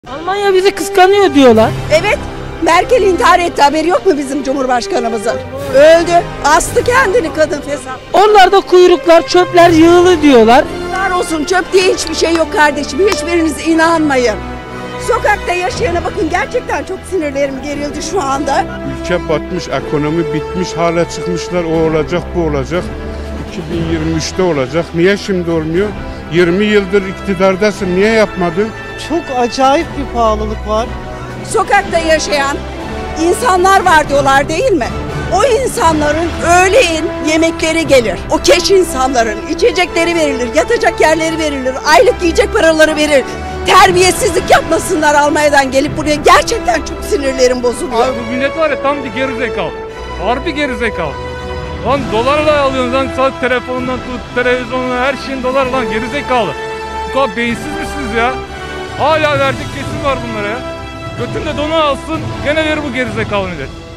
Almanya bizi kıskanıyor diyorlar. Evet, Merkel intihar etti, haberi yok mu bizim Cumhurbaşkanımızın? Öldü, astı kendini kadın fesat. Oralarda kuyruklar, çöpler yığılı diyorlar. Var olsun, çöp diye hiçbir şey yok kardeşim, hiçbiriniz inanmayın. Sokakta yaşayana bakın, gerçekten çok sinirlerim gerildi şu anda. Ülke batmış, ekonomi bitmiş, hala çıkmışlar o olacak bu olacak. 2023'te olacak. Niye şimdi olmuyor? 20 yıldır iktidardasın, niye yapmadın? Çok acayip bir pahalılık var. Sokakta yaşayan insanlar var diyorlar değil mi? O insanların öğleyin yemekleri gelir. O keş insanların içecekleri verilir, yatacak yerleri verilir, aylık yiyecek paraları verilir. Terbiyesizlik yapmasınlar Almanya'dan gelip buraya. Gerçekten çok sinirlerim bozuluyor. Abi bu millet var ya tam bir gerizekalı. Harbi gerizekalı. Lan dolarla alıyorsun lan saat telefonundan tut televizyonuna her şeyin dolar lan gerizekalı. Bu kadar beyinsiz misiniz ya? Hala verecek kesim var bunlara ya. Götünde donu alsın gene verir bu gerizekalı millet.